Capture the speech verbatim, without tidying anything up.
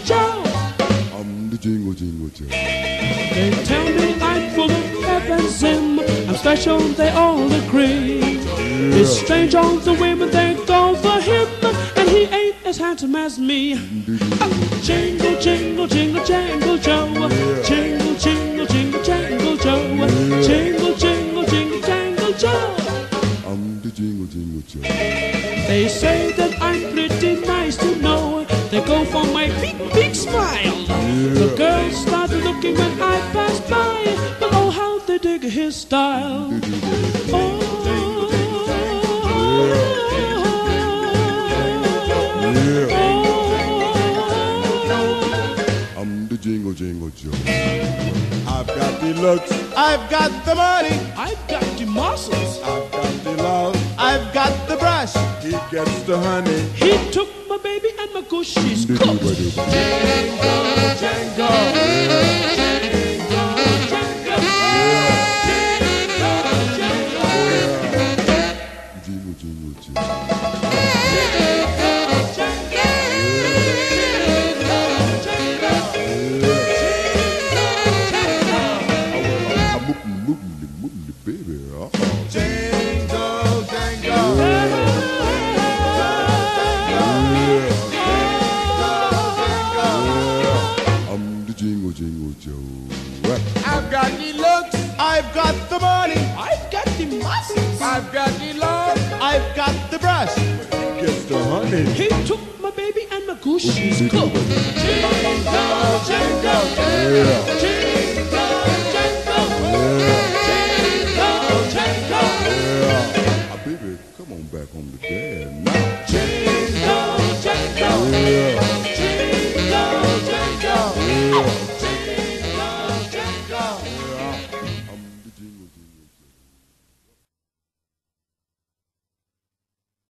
Joe. I'm the jingle jingle Joe. They tell me I'm full of pep and zim. I'm special, they all agree. Yeah. It's strange all the women they go for him, and he ain't as handsome as me. Uh, jingle, jingle, jingle, jangle Joe. Yeah. Jingle, jingle, jingle, jangle Joe. Yeah. Jingle, jingle, jingle, jangle Joe. I'm the jingle jingle Joe. They say that I'm pretty nice to know. They go for my big, big smile. Yeah. The girls start looking when I pass by, but oh how they dig his style. Oh, Yeah. oh. I'm the jingle jingle Joe. I've got the looks, I've got the money, I've got the muscles. I've got the love, I've got the brush. He gets the honey. He took my baby and my goose, she's cooked. Jingle, Jingle, jangle. jingle jingle Joe. I'm moving, moving, moving, baby. Uh-oh. Jingle, jangle. I'm the jingle jingle Joe. I've got the looks, I've got the money, I've got the muscles. I've got the love, I've got the brush. Gets the honey. He took my baby and my goose, she's cooked. Jingle, jangle. Yeah. Jingle, jangle. Yeah. Ah, baby, come on back home to dad now.